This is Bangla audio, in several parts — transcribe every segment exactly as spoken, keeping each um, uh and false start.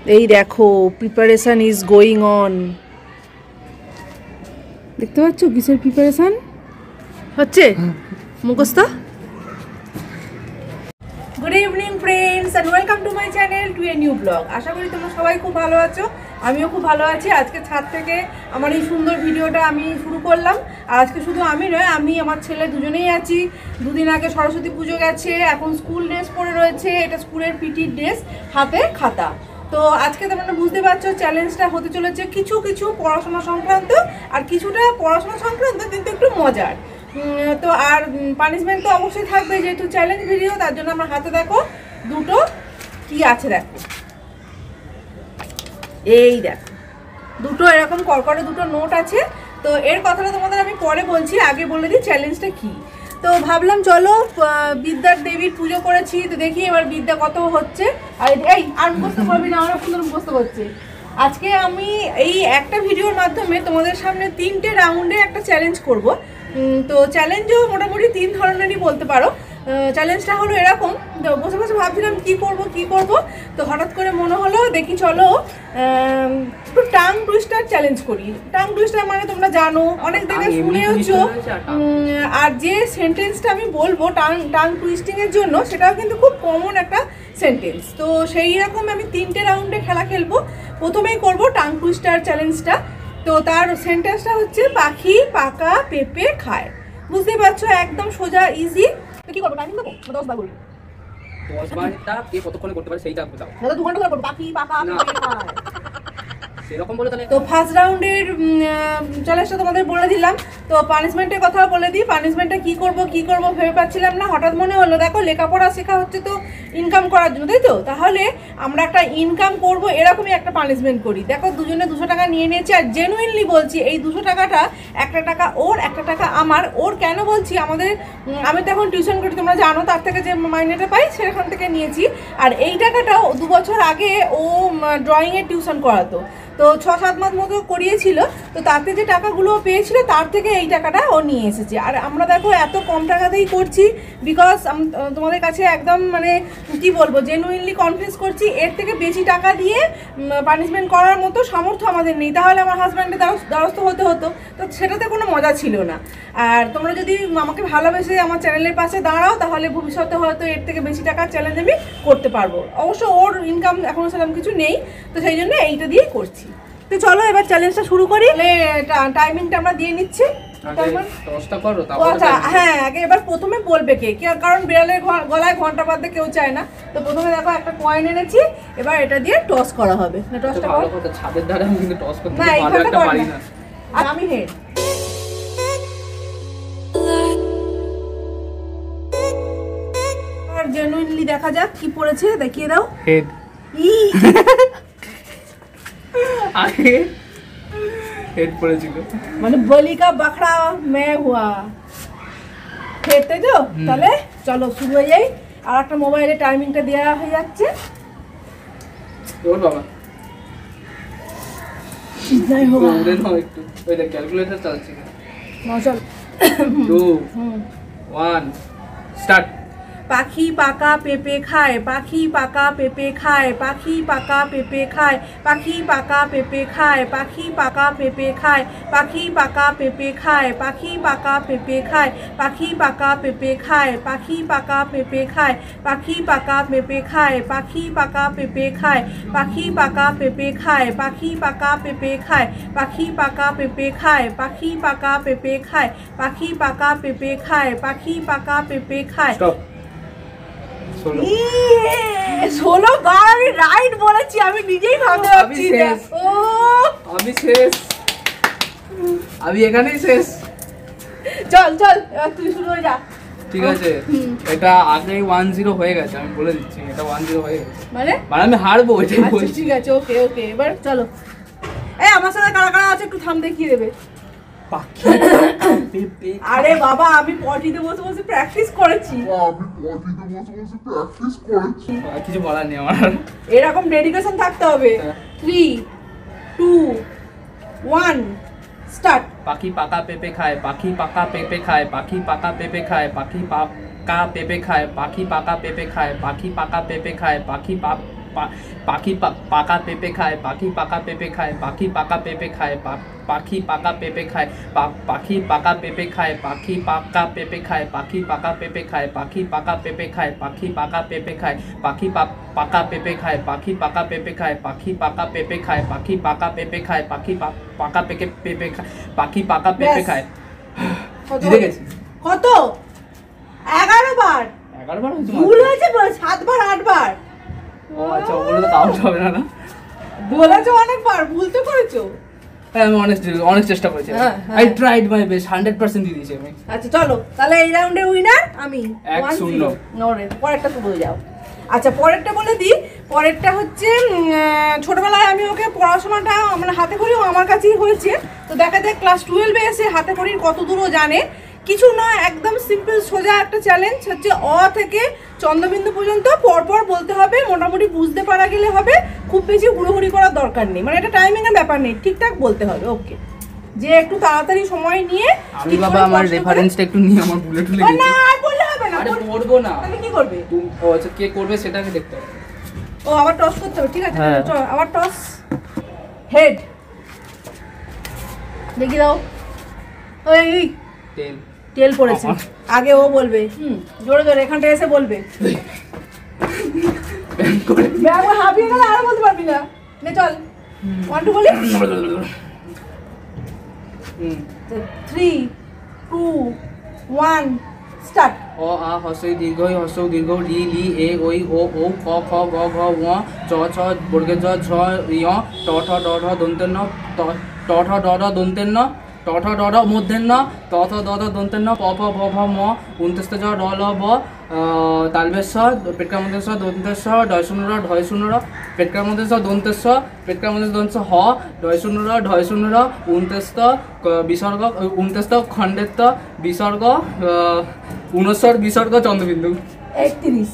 এই দেখো প্রিপারেশন ইজ গোয়িং অন। দেখতে পাচ্ছ কিসের প্রিপারেশন হচ্ছে? মুখস্থ। Good evening friends and welcome to my channel to a new blog. আশা করি তোমরা সবাই খুব ভালো আছো, আমিও খুব ভালো আছি। আজকে ছাদ থেকে আমার এই সুন্দর ভিডিওটা আমি শুরু করলাম। আর আজকে শুধু আমি নয়, আমি আমার ছেলে দুজনেই আছি। দুদিন আগে সরস্বতী পুজো গেছে, এখন স্কুল ড্রেস পরে রয়েছে, এটা স্কুলের পিটির ড্রেস, হাতে খাতা। তো আজকে তোমরা বুঝতে পারছো চ্যালেঞ্জটা হতে চলেছে কিছু কিছু পড়াশোনা সংক্রান্ত আর কিছুটা পড়াশোনা সংক্রান্ত কিন্তু একটু মজার। তো আর পানিশমেন্ট তো অবশ্যই থাকবে, যেহেতু চ্যালেঞ্জ ভিডিও, তার জন্য আমার হাতে দেখো দুটো কি আছে, দেখো এই দেখো দুটো এরকম করকরে দুটো নোট আছে। তো এর কথাটা তোমাদের আমি পরে বলছি, আগে বলে দিই চ্যালেঞ্জটা কি। তো ভাবলাম চলো বিদ্যার দেবীর পুজো করেছি, তো দেখি এবার বিদ্যা কত হচ্ছে। আর এই আর মুখস্থ করবি না, আমরা সুন্দর মুখস্থ করছে। আজকে আমি এই একটা ভিডিওর মাধ্যমে তোমাদের সামনে তিনটে রাউন্ডে একটা চ্যালেঞ্জ করব। তো চ্যালেঞ্জও মোটামুটি তিন ধরনেরই বলতে পারো। চ্যালেঞ্জটা হলো এরকম, বসে বসে ভাবছিলাম কি করব কি করব, তো হঠাৎ করে মনে হলো দেখি চলো একটু টাং টুইস্টার চ্যালেঞ্জ করি। টাং টুইস্টার মানে তোমরা জানো, অনেক জায়গায় শুনেওছো। আর যে সেন্টেন্সটা আমি বলবো টাং টাং টুইস্টিংয়ের জন্য, সেটাও কিন্তু খুব কমন একটা সেন্টেন্স। তো সেই রকম আমি তিনটে রাউন্ডে খেলা খেলবো। প্রথমেই করব টাং টুইস্টার চ্যালেঞ্জটা। তো তার সেন্টেন্সটা হচ্ছে পাখি পাকা পেঁপে খায়। বুঝতেই পারছো, একদম সোজা ইজি। তো কি করবো, টাইমিং দেবো দশ বার বলি, দশ বারটা কে কতক্ষণে করতে পারে সেইটা দাও। দাদা দু ঘন্টা ধরে করবো পাখি পাকা পেঁপে খায় সেরকম বলে তাহলে। তো ফার্স্ট রাউন্ডের চ্যালেঞ্জটা তোমাদের বলে দিলাম। তো পানিশমেন্টের কথা বলে দিই। পানিশমেন্টে কি করব কি করব ভেবে পাচ্ছিলাম না, হঠাৎ মনে হলো দেখো লেখাপড়া শেখা হচ্ছে তো ইনকাম করার জন্য, তাই তো? তাহলে আমরা একটা ইনকাম করব, এরকমই একটা পানিশমেন্ট করি। দেখো দুজনে দুশো টাকা নিয়ে নিয়েছি, আর জেনুইনলি বলছি এই দুশো টাকাটা একটা টাকা ওর, একটা টাকা আমার। ওর কেন বলছি, আমাদের আমি তো এখন টিউশন করি, তোমরা জানো, তার থেকে যে মাইনেটা পাই সেখান থেকে নিয়েছি। আর এই টাকাটাও দু বছর আগে ও ড্রয়িংয়ের টিউশন করাতো, তো ছ সাত মাস মতো করিয়েছিল। তো তাতে যে টাকাগুলো পেয়েছিল তার থেকে এই টাকাটা ও নিয়ে এসেছে। আর আমরা দেখো এত কম টাকাতেই করছি, বিকজ তোমাদের কাছে একদম মানে কি বলবো, জেনুইনলি কনফিউজ করছি। এর থেকে বেশি টাকা দিয়ে পানিশমেন্ট করার মতো সামর্থ্য আমাদের নেই, তাহলে আমার হাজব্যান্ডের দ্বারস্থ হতে হতো, তো সেটাতে কোনো মজা ছিল না। আর তোমরা যদি আমাকে ভালোবেসে আমার চ্যানেলের পাশে দাঁড়াও, তাহলে ভবিষ্যতে হয়তো এর থেকে বেশি টাকার চ্যালেঞ্জ আমি করতে পারবো। অবশ্য ওর ইনকাম এখনও সেরকম কিছু নেই, তো সেই জন্য এইটা দিয়েই করছি। তো চলো এবার চ্যালেঞ্জটা শুরু করি। টাইমিংটা আমরা দিয়ে নিচ্ছি। হ্যাঁ, আগে এবার প্রথমে বলবে কে, কারণ বিড়ালের গলায় ঘন্টা বাঁধতে কেউ চায় না। তো প্রথমে দেখো একটা কয়েন এনেছি, এবার এটা দিয়ে টস করা হবে। না টসটা করো, ছাদের ধারে আমি কিন্তু টস করতে পারি না। আর আমি হেড। আর জেনুইনলি দেখা যাক কি পড়েছে, দেখিয়ে দাও। হেড। ই আগে হেড পড়েছিল, মানে বলি কা বাখড়া মে হুয়া হেড, তাই তো? তাহলে চলো শুরু হয়ে যাই। আর একটা মোবাইলে টাইমিংটা দেওয়া হয়ে যাচ্ছে। ওর বাবা নাই হোক, ওরে নাও একটু, ওই দেখ ক্যালকুলেটর চলছে। নাও চল। Two one start. পাখি পাকা পেঁপে খায়, পাখি পাকা পেঁপে খায়, পাখি পাকা পেঁপে খায়, পাখি পাকা পেঁপে খায়, পাখি পাকা পেঁপে খায়, পাখি পাকা পেঁপে খায়, পাখি পাকা পেঁপে খায়, পাখি পাকা পেঁপে খায়, পাখি পাকা পেঁপে খায়, পাখি পাকা পেঁপে খায়, পাখি পাকা পেঁপে খায়, পাখি পাকা পেঁপে খায়, পাখি পাকা পেঁপে খায়, পাখি পাকা পেঁপে খায়, পাখি পাকা পেঁপে খায়, পাখি পাকা পেঁপে খায়, পাখি পাকা পেঁপে খায়। ষোলো বার আমি রাইট বলেছি, আমি নিজেই ভাবতে পারছি। ও আমি শেষ, আমি এখানেই শেষ। চল চল এবার তুই শুরু হয়ে যা। ঠিক আছে, এটা আগে ওয়ান জিরো হয়ে গেছে, আমি বলে দিচ্ছি এটা ওয়ান জিরো হয়ে গেছে, মানে মানে আমি হারবো এটাই বলছি। ঠিক আছে, ওকে ওকে, এবার চলো। এই আমার সাথে কারা কারা আছে একটু থাম দেখিয়ে দেবে। আরে বাবা, আমি পটিতে বসে বসে প্র্যাকটিস করেছি, কিছু বলার নেই আমার। এরকম ডেডিকেশন থাকতে হবে। Three two one start. পাখি পাকা পেঁপে খায়, পাখি পাকা পেঁপে খায়, পাখি পাকা পেঁপে খায়, পাখি পাকা পেঁপে খায়, পাখি পাকা পেঁপে খায়, পাখি পাকা পেঁপে খায়, পাখি পাখি পাকা পেঁপে খায়, পাখি পাকা পেঁপে খায়, পাখি পাকা পেঁপে খায়, পাখি পাকা পেঁপে খায়, পাখি পাকা পেঁপে খায়, পাখি পাকা পেঁপে খায়, পাখি পাকা পেঁপে খায়, পাখি পাকা পেঁপে খায়, পাখি পাকা পেঁপে খায়, পাখি পাকা পেঁপে খায়, পাখি পাকা পেঁপে খায়, পাখি পাকা পেঁপে খায়, পাখি পাকা পেঁপে খায়, পাখি পাকা পেঁপে পেঁপে খায়, পাখি পাকা পেঁপে খায়। জিতে গেছি। কত? এগারো বার। এগারো বার হয়েছে? ভুল হয়েছে সাত বার আট বার। ও আচ্ছা, ওগুলো তো কাউন্ট হবে না না? বলেছো অনেকবার, ভুল তো করেছো। হ্যাঁ আমি অনেক অনেক চেষ্টা করেছি। I tried my best, hundred percent দিয়ে দিয়েছি আমি। আচ্ছা চলো তাহলে এই রাউন্ডে উইনার আমি। এক শূন্য। নরে পরেরটা তো বলে যাও। আচ্ছা পরেরটা বলে দিই। পরেরটা হচ্ছে ছোটবেলায় আমি ওকে পড়াশোনাটা মানে হাতে খড়ি আমার কাছেই হয়েছে। তো দেখা যায় ক্লাস টুয়েলভে এসে হাতে খড়ির কত দূরও জানে। কিছু নয়, একদম সিম্পল সোজা একটা চ্যালেঞ্জ হচ্ছে অ থেকে চন্দ্রবিন্দু পর্যন্ত পরপর বলতে হবে, মোটামুটি বুঝতে পারা গেলে হবে, খুব বেশি হুড়োহুড়ি করার দরকার নেই, মানে এটা টাইমিংয়ের ব্যাপার নেই, ঠিকঠাক বলতে হবে। ওকে, যে একটু তাড়াতাড়ি সময় নিয়ে আমি বাবা আমার রেফারেন্সটা একটু নিয়ে আমার বুলেট টুলে না আর বললে হবে না। আরে পড়বো না, তাহলে কি করবে? তুমি ও আচ্ছা কে করবে সেটাকে দেখতে হবে। ও আবার টস করতে হবে, ঠিক আছে চল আবার টস। হেড দেখি দাও। ওই তেল তেল পড়েছে, আগে ও বলবে। হুম জোরে জোরে এখানটা এসে বলবে। ব্যাগ হাবিয়ে গেলে আর বলতে পারবি না। নে চল ওয়ান টু বলি। Three two one start. অ আ হস্রই দীর্ঘ ই হস্র দীর্ঘ রি লি এ ওই ও ও ক খ গ ঘ ঙ চ ছ বর্গের জ ঝ ঞ ট ঠ ড ঢ দন্তের ন ট ঠ ড ঢ দন্তের ন ট ঠ ড ঢ মধ্যের ন ত থ দ দ দন্তের ন প প ভ ভ ম উনতেস্ত জ র ল ব তালবেশ্বর পেটকার মধ্যে স দন্তেশ্বর ঢয় শূন্য র ঢয় শূন্য র পেটকার মধ্যে স দন্তেশ্বর পেটকার মধ্যে দন্ত হ ঢয় শূন্য র ঢয় শূন্য র উনতেস্ত বিসর্গ উনতেস্ত খণ্ডেত্ব বিসর্গ উনস্বর বিসর্গ চন্দ্রবিন্দু। একত্রিশ।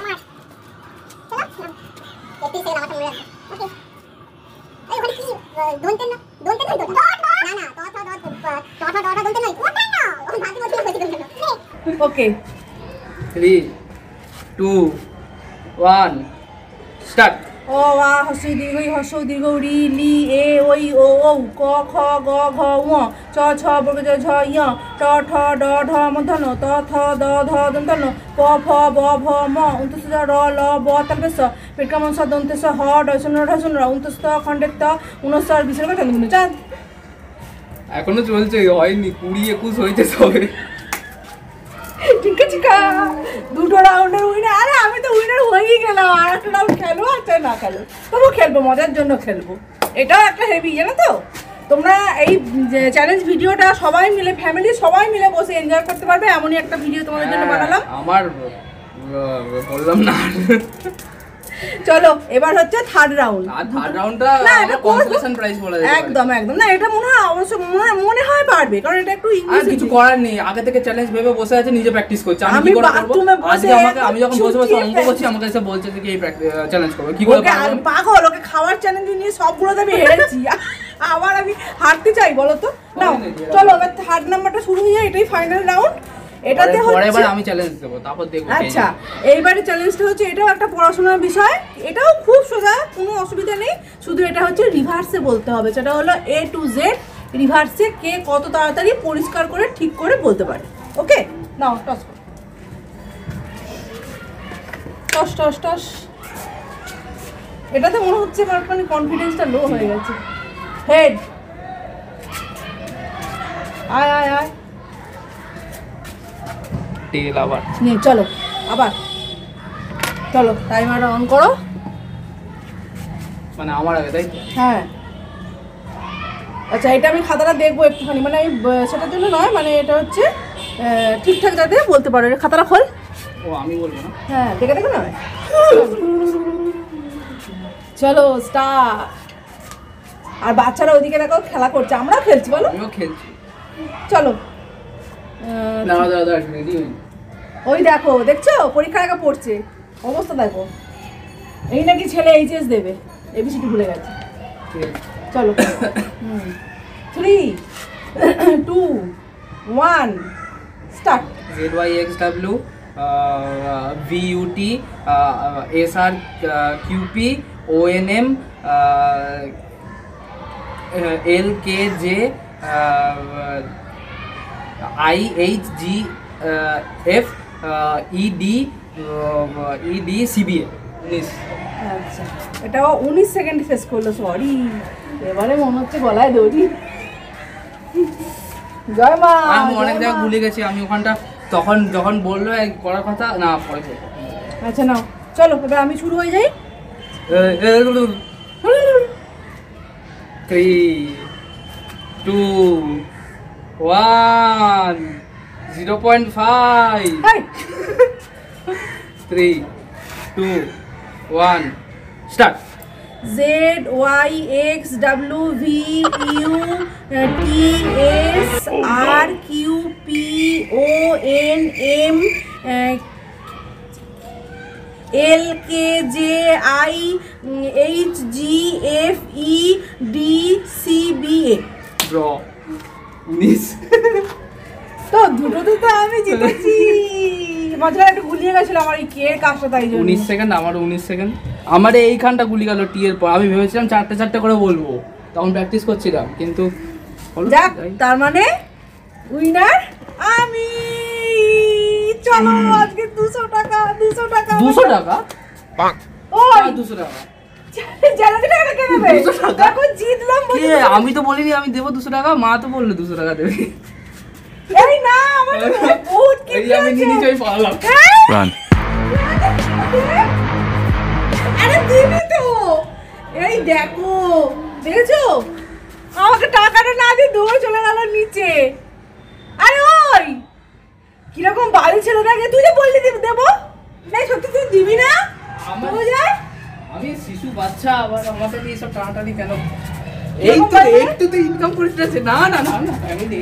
Okay three two one start. ও আ হস্রই দীর্ঘ ই হস্র দীর্ঘ রি লি এ ওই ও ও ক খ গ ঘ ঙ চ ছ বর্গ জ ঝ ঞ ট ঠ ড ঢ মূর্ধন্য ত থ দ ধ দন্তন্য প ফ ব ভ ম উনতস্ত র ল ব তালবেশ পেটকামন স দন্তেশ হ ঢয় শূন্য ঢয় শূন্য উনতস্ত খণ্ডের ত উনস্বর বিসর্গ চন্দ্রবিন্দু। চাঁদ এখনো চলছে, হয়নি, কুড়ি একুশ হয়েছে সবে। ঠিক আছে কা দুটো রাউন্ডের উইনার। আরে আমি তো উইনার হয়েই গেলাম, আর একটা রাউন্ড খেলো আর চাই না খেলো, তবু খেলবো, মজার জন্য খেলবো। এটাও একটা হেভি, জানো তো। তোমরা এই চ্যালেঞ্জ ভিডিওটা সবাই মিলে ফ্যামিলি সবাই মিলে বসে এনজয় করতে পারবে, এমনই একটা ভিডিও তোমাদের জন্য বানালাম। আমার বললাম না। চলো এবার হচ্ছে থার্ড রাউন্ড। আর থার্ড রাউন্ডটা আমরা কনসোলেশন প্রাইজ বলা যায়। একদম একদম না, এটা মনে হয় অবশ্য মনে হয় পারবে, কারণ এটা একটু ইংলিশ। আর কিছু করার নেই, আগে থেকে চ্যালেঞ্জ ভেবে বসে আছে, নিজে প্র্যাকটিস করছে। আমি কি করে করব? আজকে আমাকে আমি যখন বসে বসে অঙ্ক করছি আমাকে এসে বলছে যে এই চ্যালেঞ্জ করব, কি করে পারবো? পাগল, ওকে খাওয়ার চ্যালেঞ্জ নিয়ে সবগুলোতে আমি হেরেছি, আবার আমি হারতে চাই বলো তো? না চলো এবার থার্ড নাম্বারটা শুরু হয়ে যায়, এটাই ফাইনাল রাউন্ড। এটাতে হচ্ছে এবার আমি চ্যালেঞ্জ দেব, তারপর দেখব। আচ্ছা এইবারে চ্যালেঞ্জটা হচ্ছে, এটাও একটা পড়াশোনার বিষয়, এটাও খুব সোজা, কোনো অসুবিধা নেই, শুধু এটা হচ্ছে রিভার্সে বলতে হবে। সেটা হলো এ টু জেড রিভার্সে কে কত তাড়াতাড়ি পরিষ্কার করে ঠিক করে বলতে পারে। Okay now toss toss toss toss. এটাতে মনে হচ্ছে আমার মানে কনফিডেন্সটা লো হয়ে গেছে। হেড আয় আয় আয় টেল আবার নে চলো আবার চলো, টাইমারটা অন করো। মানে আমার আগে, তাই তো? হ্যাঁ আচ্ছা, এটা আমি খাতাটা দেখবো একটুখানি, মানে আমি সেটার জন্য নয়, মানে এটা হচ্ছে ঠিকঠাক যাতে বলতে পারো। খাতাটা খোল। ও আমি বলবো না? হ্যাঁ দেখে দেখো না। চলো স্টার্ট। আর বাচ্চারা ওইদিকে দেখো খেলা করছে, আমরাও খেলছি, বলো। আমিও খেলছি। চলো দাঁড়া দাঁড়া দাঁড়া, রেডি হই। ওই দেখো, দেখছো পরীক্ষার আগে পড়ছে, অবস্থা দেখো। এই নাকি ছেলে এইচএস দেবে, এবিসিডি ভুলে গেছে। চলো three two one start. Z Y X W V U T S R Q P O N M L K J I H G F E D E D C B A উনিশ। আচ্ছা, এটাও উনিশ সেকেন্ড শেষ করলো, সরি। এবারে মনে হচ্ছে গলায় দড়ি। জয় মা। আমি অনেক জায়গায় ভুলে গেছি, আমি ওখানটা তখন যখন বললো করার কথা না পরে। আচ্ছা নাও চলো, এবার আমি শুরু হয়ে যাই। Three two one zero point five. Three two one start. Z Y X W V U T S R Q P O N M L K J I H G F E D C B A. Draw উনিশ। তো দুটোতে তো আমি জিতেছি। মাঝখানে একটু গুলিয়ে গেছিল আমার এই কে কাজটা, তাই জন্য। উনিশ সেকেন্ড, আমার উনিশ সেকেন্ড। আমার এইখানটা গুলি গেল টি এর পর। আমি ভেবেছিলাম চারটে চারটে করে বলবো, তখন প্র্যাকটিস করছিলাম, কিন্তু যাক, তার মানে উইনার আমি। চলো আজকে দুশো টাকা দুশো টাকা দুশো টাকা ওই দুশো টাকা জ্যালাটি টাকা কে দেবে? দেখো জিতলাম বলে। কে? আমি তো বলিনি আমি দেবো দুশো টাকা, মা তো বললো দুশো টাকা দেবে। এই না, আমার বহুত কি এই আমি নিয়ে নিয়ে পারলাম। রান। আরে দিবি তো। এই দেখো, দেখেছো আমাকে টাকাটা না দিয়ে দৌড়ে চলে গেল নিচে। আরে ওই কিরকম বাড়ি ছিল দেখে, তুই যে বললি দিব দেবো, না সত্যি তুই দিবি না? আমার- বুঝে যায় আমি শিশু বাচ্চা, আবার আমার সাথে এইসব টানাটানি কেন? এই এরকম তো বলবে? একটু তো ইনকাম করতেছে। না না না না আমি নেই।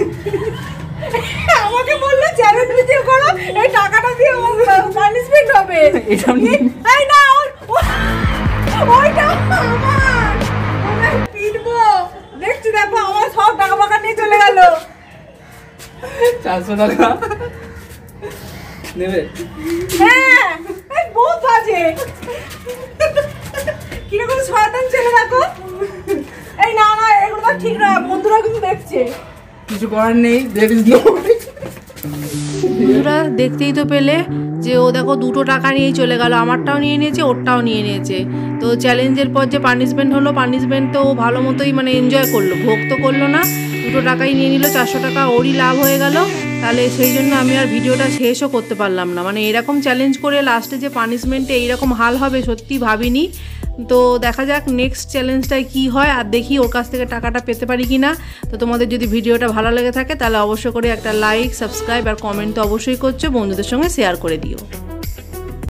আমাকে বললো চ্যালেঞ্জ ভিডিও করো, এই টাকাটা দিয়ে পানিশমেন্ট হবে। এটা আমি- এই না ওই- ও- ওইটা আমার, ওটা পিটবো। দেখছি দেখো আমার সব টাকা ফাকা নিয়ে চলে গেল। চারশো টাকা নেবে? হ্যাঁ, এই বহুত বাজে। কিরকম শয়তান ছেলে দেখো। এই না না, এগুলো তো ঠিক না, বন্ধুরা কিন্তু দেখছে। কিছু করার নেই, there is no বন্ধুরা দেখতেই তো পেলে যে ও দেখো দুটো টাকা নিয়েই চলে গেল, আমারটাও নিয়ে নিয়েছে, ওরটাও নিয়ে নিয়েছে। তো চ্যালেঞ্জের পর যে পানিশমেন্ট হলো, পানিশমেন্ট তো ও ভালো মতোই মানে এনজয় করলো, ভোগ তো করলো না, দুটো টাকাই নিয়ে নিল, চারশো টাকা ওরই লাভ হয়ে গেল। তাহলে সেই জন্য আমি আর ভিডিওটা শেষও করতে পারলাম না। মানে এরকম চ্যালেঞ্জ করে লাস্টে যে পানিশমেন্টে এইরকম হাল হবে সত্যি ভাবিনি। তো দেখা যাক নেক্সট চ্যালেঞ্জটায় কী হয়, আর দেখি ওর কাছ থেকে টাকাটা পেতে পারি কি না। তো তোমাদের যদি ভিডিওটা ভালো লেগে থাকে তাহলে অবশ্যই করে একটা লাইক, সাবস্ক্রাইব আর কমেন্ট তো অবশ্যই করছো, বন্ধুদের সঙ্গে শেয়ার করে দিও।